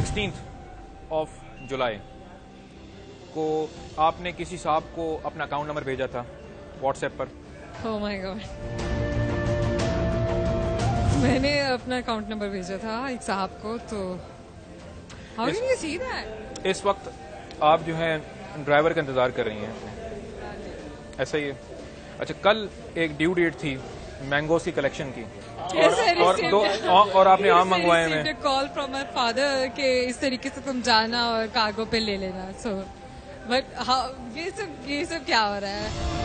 16 जुलाई को आपने किसी साहब को अपना अकाउंट नंबर भेजा था व्हाट्सएप पर। ओह माय गॉड, मैंने अपना अकाउंट नंबर भेजा था एक साहब को, तो how can you see that? इस वक्त आप जो है ड्राइवर का इंतजार कर रही हैं, ऐसा ही है? अच्छा, कल एक ड्यू डेट थी मैंगोस की कलेक्शन की, और आपने आम मंगवाए हैं। कॉल फ्रॉम माय फादर कि इस तरीके से तुम जाना और कार्गो पे ले लेना। सो बट ये सब क्या हो रहा है?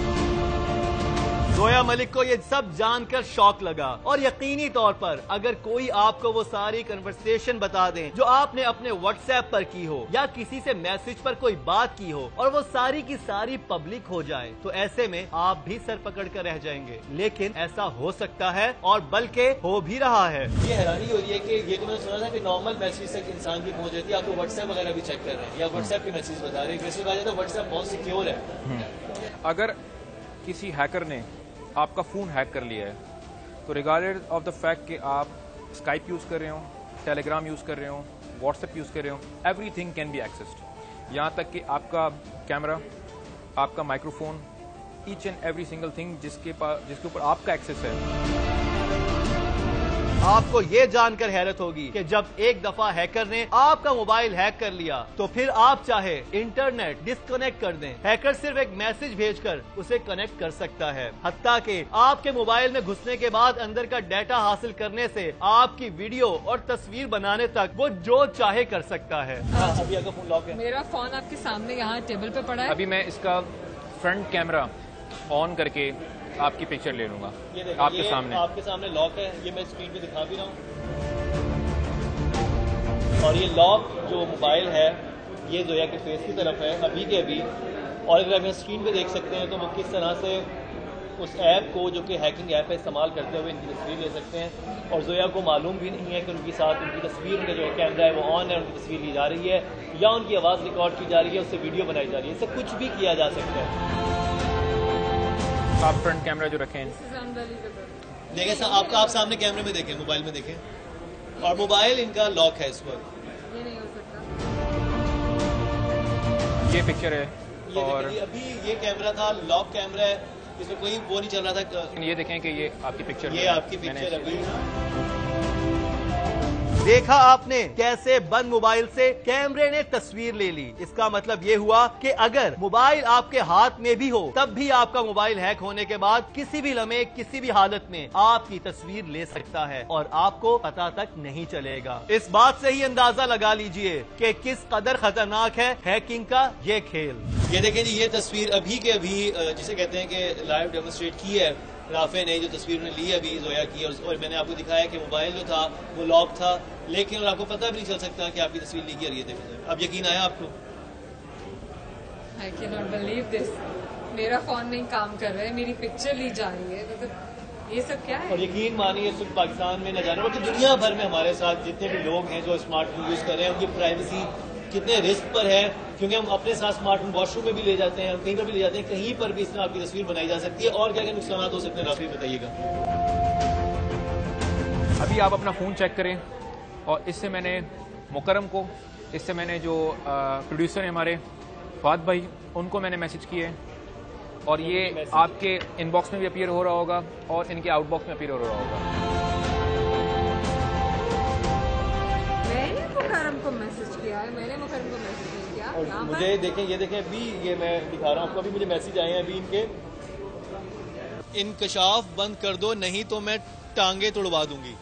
जोया मलिक को ये सब जानकर शॉक लगा, और यकीनी तौर पर अगर कोई आपको वो सारी कन्वर्सेशन बता दें जो आपने अपने व्हाट्सएप पर की हो या किसी से मैसेज पर कोई बात की हो और वो सारी की सारी पब्लिक हो जाए, तो ऐसे में आप भी सर पकड़ कर रह जाएंगे। लेकिन ऐसा हो सकता है और बल्कि हो भी रहा है। ये हैरानी हो रही है कि ये तो मैंने सुना था कि नॉर्मल मैसेज तक इंसान की पहुंच जाती है, आपको व्हाट्सएप वगैरह भी चेक कर रहे हैं या व्हाट्सएप के मैसेज बता रहे हैं, वैसे कहा जाए तो व्हाट्सएप बहुत सिक्योर है। अगर किसी हैकर ने आपका फ़ोन हैक कर लिया है, तो रिगार्डेड ऑफ द फैक्ट कि आप स्काइप यूज़ कर रहे हो, टेलीग्राम यूज़ कर रहे हो, व्हाट्सएप यूज़ कर रहे हो, एवरीथिंग कैन बी एक्सेस्ड। यहाँ तक कि आपका कैमरा, आपका microphone, each and every single thing जिसके ऊपर आपका एक्सेस है। आपको ये जानकर हैरत होगी कि जब एक दफा हैकर ने आपका मोबाइल हैक कर लिया तो फिर आप चाहे इंटरनेट डिस्कनेक्ट कर दें, हैकर सिर्फ एक मैसेज भेजकर उसे कनेक्ट कर सकता है। हत्ता कि आपके मोबाइल में घुसने के बाद अंदर का डाटा हासिल करने से आपकी वीडियो और तस्वीर बनाने तक वो जो चाहे कर सकता है। अभी आपका फोन लॉक है? मेरा फोन आपके सामने यहाँ टेबल पे पड़ा है। अभी मैं इसका फ्रंट कैमरा ऑन करके आपकी पिक्चर ले लूंगा। ये आपके सामने लॉक है, ये मैं स्क्रीन पे दिखा भी रहा हूँ। और ये लॉक जो मोबाइल है ये जोया के फेस की तरफ है अभी के अभी। और अगर आप स्क्रीन पे देख सकते हैं तो वो किस तरह से उस ऐप को जो कि हैकिंग ऐप है इस्तेमाल करते हुए इनकी तस्वीर ले सकते हैं। और जोया को मालूम भी नहीं है कि उनके साथ उनकी तस्वीर, उनका जो कैमरा है वो ऑन है, उनकी तस्वीर ली जा रही है या उनकी आवाज़ रिकॉर्ड की जा रही है, उससे वीडियो बनाई जा रही है। इससे कुछ भी किया जा सकता है। आप फ्रंट कैमरा जो रखें, देखें सर, आप सामने कैमरे में देखें, मोबाइल में देखें, और मोबाइल इनका लॉक है इस पर। ये नहीं हो सकता। ये पिक्चर है ये और अभी ये कैमरा था, लॉक कैमरा है, इसमें कोई वो नहीं चल रहा था। ये देखें कि ये आपकी पिक्चर, ये आपकी पिक्चर अभी। देखा आपने कैसे बंद मोबाइल से कैमरे ने तस्वीर ले ली। इसका मतलब ये हुआ कि अगर मोबाइल आपके हाथ में भी हो तब भी आपका मोबाइल हैक होने के बाद किसी भी लम्हे किसी भी हालत में आपकी तस्वीर ले सकता है और आपको पता तक नहीं चलेगा। इस बात से ही अंदाजा लगा लीजिए कि किस कदर खतरनाक है हैकिंग का ये खेल। ये देखें जी, ये तस्वीर अभी के अभी जिसे कहते हैं कि लाइव डेमोन्स्ट्रेट की है राफे ने, जो तस्वीर उन्हें ली अभी जोया की, और मैंने आपको दिखाया कि मोबाइल जो था वो लॉक था, लेकिन और आपको पता भी नहीं चल सकता कि आपकी तस्वीर ली और ये देखें। अब यकीन आया आपको? I cannot believe this. मेरा फोन नहीं काम कर रहा है, मेरी पिक्चर ली जा रही है, मतलब ये सब क्या है? और यकीन मानिए सिर्फ पाकिस्तान में न जाने बल्कि दुनिया भर में हमारे साथ जितने भी लोग हैं जो स्मार्टफोन यूज कर रहे हैं, उनकी प्राइवेसी कितने रिस्क पर है, क्योंकि हम अपने साथ स्मार्टफोन वॉशरूम में भी ले जाते हैं, कहीं पर भी ले जाते हैं, कहीं पर भी इसमें आपकी तस्वीर बनाई जा सकती है। और क्या क्या नुकसान हो सकते हैं, राफी बताइएगा। अभी आप अपना फ़ोन चेक करें, और इससे मैंने मुकरम को, इससे मैंने जो प्रोड्यूसर हैं हमारे फाद भाई, उनको मैंने मैसेज किए, और ये आपके इनबॉक्स में भी अपीयर हो रहा होगा और इनके आउटबॉक्स में अपीयर हो रहा होगा। मैंने मुकरम को मैसेज किया है, मैंने मुकरम को मैसेज नहीं किया। और मुझे देखें, ये देखें अभी, ये मैं दिखा रहा हूँ आपको, अभी मुझे मैसेज आए हैं अभी इनके, इनकशाफ बंद कर दो नहीं तो मैं टांगे तोड़वा दूंगी।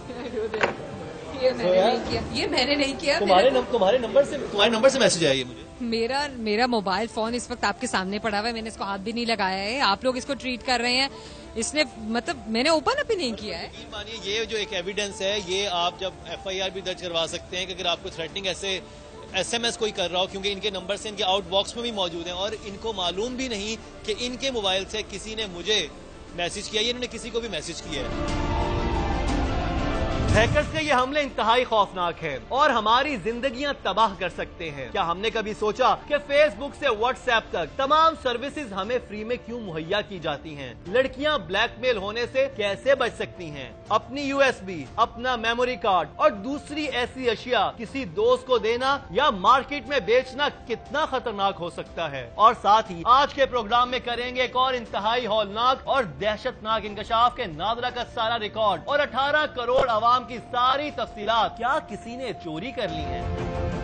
ये मैंने नहीं किया, ये मैंने नहीं किया। तुम्हारे नंबर से मैसेज आया ये मुझे। मेरा मोबाइल फोन इस वक्त आपके सामने पड़ा हुआ है, मैंने इसको हाथ भी नहीं लगाया है, आप लोग इसको ट्रीट कर रहे हैं, इसने मतलब मैंने ओपन अप ही नहीं किया है। मानिए ये जो एक एविडेंस है, ये आप जब FIR भी दर्ज करवा सकते हैं कि अगर आपको थ्रेटनिंग ऐसे SMS कोई कर रहा हो, क्योंकि इनके नंबर से इनके आउट बॉक्स में भी मौजूद हैं और इनको मालूम भी नहीं कि इनके मोबाइल से किसी ने मुझे मैसेज किया, इन्होंने किसी को भी मैसेज किया है। हैकर्स के ये हमले इंतहाई खौफनाक है और हमारी जिंदगियां तबाह कर सकते हैं। क्या हमने कभी सोचा कि फेसबुक से व्हाट्सएप तक तमाम सर्विसेज हमें फ्री में क्यों मुहैया की जाती हैं? लड़कियां ब्लैकमेल होने से कैसे बच सकती हैं? अपनी USB, अपना मेमोरी कार्ड और दूसरी ऐसी अशिया किसी दोस्त को देना या मार्केट में बेचना कितना खतरनाक हो सकता है? और साथ ही आज के प्रोग्राम में करेंगे एक और इंतहाई हौलनाक और दहशतनाक इंकशाफ के नादरा का सारा रिकॉर्ड और 18 करोड़ आवाम की सारी तफसीलात क्या किसी ने चोरी कर ली है?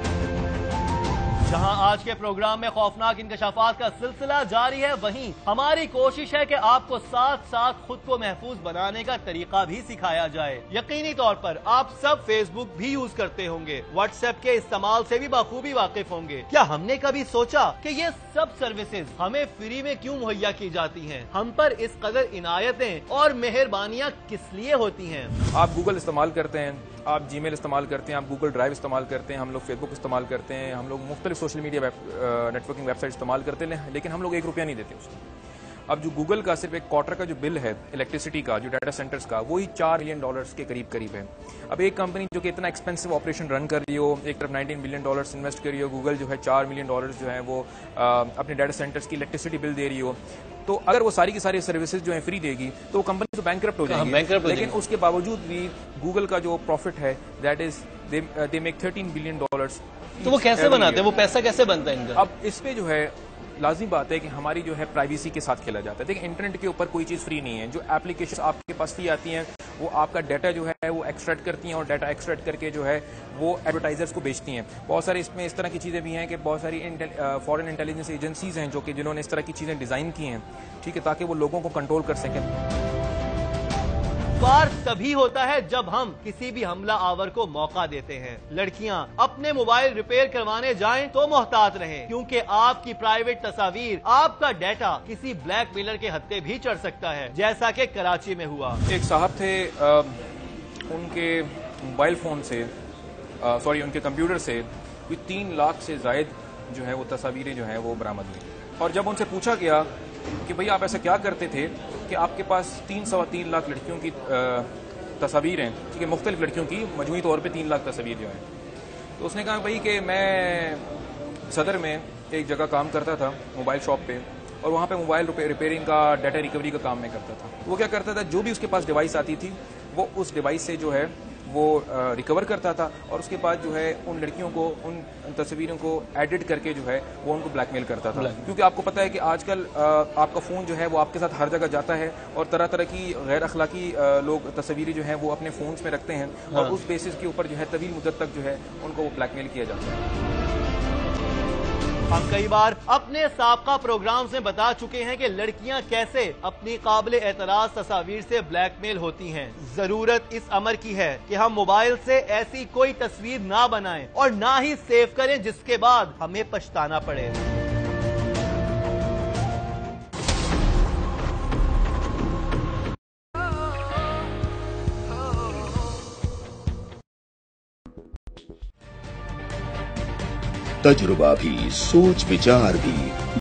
जहां आज के प्रोग्राम में खौफनाक इंकशाफात का सिलसिला जारी है, वहीं हमारी कोशिश है कि आपको साथ साथ खुद को महफूज बनाने का तरीका भी सिखाया जाए। यकीनी तौर पर आप सब फेसबुक भी यूज करते होंगे, व्हाट्सएप के इस्तेमाल से भी बखूबी वाकिफ होंगे। क्या हमने कभी सोचा कि ये सब सर्विसेज हमें फ्री में क्यों मुहैया की जाती हैं? हम पर इस कदर इनायतें और मेहरबानियां किस लिए होती हैं? आप गूगल इस्तेमाल करते हैं, आप जीमेल इस्तेमाल करते हैं, आप गूगल ड्राइव इस्तेमाल करते हैं, हम लोग फेसबुक इस्तेमाल करते हैं, हम लोग मुख्तलिफ सोशल मीडिया नेटवर्किंग वेबसाइट इस्तेमाल करते हैं, लेकिन हम लोग ₹1 नहीं देते उसको। अब जो गूगल का सिर्फ एक क्वार्टर का जो बिल है इलेक्ट्रिसिटी का, जो डाटा सेंटर्स का, वो ही $4 मिलियन के करीब है। अब एक कंपनी जो कि इतना एक्सपेंसिव ऑपरेशन रन कर रही हो, एक तरफ $19 बिलियन इन्वेस्ट कर रही हो, गूगल जो है $4 मिलियन जो है वो अपने डाटा सेंटर्स की इलेक्ट्रिसिटी बिल दे रही हो, तो अगर वो सारी की सारी सर्विसेज जो है फ्री देगी तो वो कंपनी तो बैंकरप्ट हो जाएगी। लेकिन उसके बावजूद भी गूगल का जो प्रॉफिट है that is they make $13 billion. तो वो कैसे बनाते हैं, वो पैसा कैसे बनता है इनका? अब इस पे जो है लाजिम बात है कि हमारी जो है प्राइवेसी के साथ खेला जाता है। देखिए इंटरनेट के ऊपर कोई चीज़ फ्री नहीं है। जो एप्लीकेशन आपके पास फ्री आती हैं वो आपका डाटा जो है वो एक्सट्रैक्ट करती हैं और डाटा एक्सट्रैक्ट करके जो है वो एडवर्टाइजर्स को बेचती हैं। बहुत सारे इसमें इस तरह की चीज़ें भी हैं कि बहुत सारी फॉरेन इंटेलिजेंस एजेंसीज हैं जो कि जिन्होंने इस तरह की चीज़ें डिज़ाइन की हैं, ठीक है, ताकि वो लोगों को कंट्रोल कर सकें। वार तभी होता है जब हम किसी भी हमला आवर को मौका देते हैं। लड़कियां अपने मोबाइल रिपेयर करवाने जाएं तो मोहतात रहें, क्योंकि आपकी प्राइवेट तस्वीर, आपका डाटा किसी ब्लैकमेलर के हत्थे भी चढ़ सकता है, जैसा कि कराची में हुआ। एक साहब थे, उनके मोबाइल फोन से उनके कंप्यूटर से कोई 3 लाख से जायद जो है वो तस्वीरें जो है वो बरामद हुई। और जब उनसे पूछा गया कि भाई आप ऐसा क्या करते थे कि आपके पास 3-3 लाख लड़कियों की तस्वीर हैं, ठीक है, मुख्तलिफ लड़कियों की मजमूई तौर पे 3 लाख तस्वीर जो हैं, तो उसने कहा भाई कि मैं सदर में एक जगह काम करता था मोबाइल शॉप पे, और वहाँ पे मोबाइल रिपेयरिंग का, डाटा रिकवरी का काम मैं करता था। वो क्या करता था, जो भी उसके पास डिवाइस आती थी वो उस डिवाइस से जो है वो रिकवर करता था और उसके बाद जो है उन लड़कियों को, उन तस्वीरों को एडिट करके जो है वो उनको ब्लैकमेल करता था। क्योंकि आपको पता है कि आजकल आपका फ़ोन जो है वो आपके साथ हर जगह जाता है और तरह तरह की गैर अखलाकी लोग तस्वीरें जो हैं वो अपने फ़ोन्स में रखते हैं, और उस बेसिस के ऊपर जो है तवील मुद्दत तक जो है उनको वो ब्लैकमेल किया जाता है। हम कई बार अपने साबका प्रोग्राम्स में बता चुके हैं कि लड़कियां कैसे अपनी काबिल एतराज तस्वीर से ब्लैकमेल होती हैं। जरूरत इस अमर की है कि हम मोबाइल से ऐसी कोई तस्वीर ना बनाएं और ना ही सेव करें जिसके बाद हमें पछताना पड़े। तजुर्बा भी, सोच विचार भी,